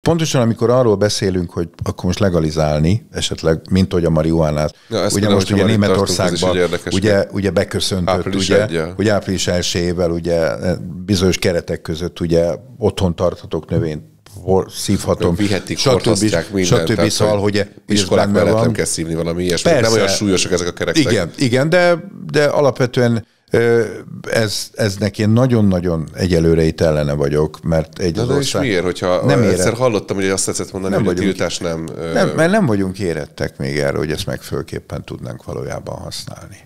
pontosan amikor arról beszélünk, hogy akkor most legalizálni, esetleg, mint hogy a marihuánát, ugye most ugye Németországban ugye beköszöntött, hogy április 1-ével ugye bizonyos keretek között ugye otthon tarthatok növényt, szívhatom, vihetik, hordoztják mindent. Szóval, hogy iskolák mellett nem kell szívni valami ilyesmi. Nem olyan súlyosak ezek a kerekek. Igen, de alapvetően eznek én nagyon-nagyon egyelőre itt ellene vagyok, mert egy az ország... És miért, hogyha egyszer hallottam, hogy azt tetszett mondani, hogy a tiltás nem... Mert nem vagyunk érettek még erre, hogy ezt megfőképpen tudnánk valójában használni.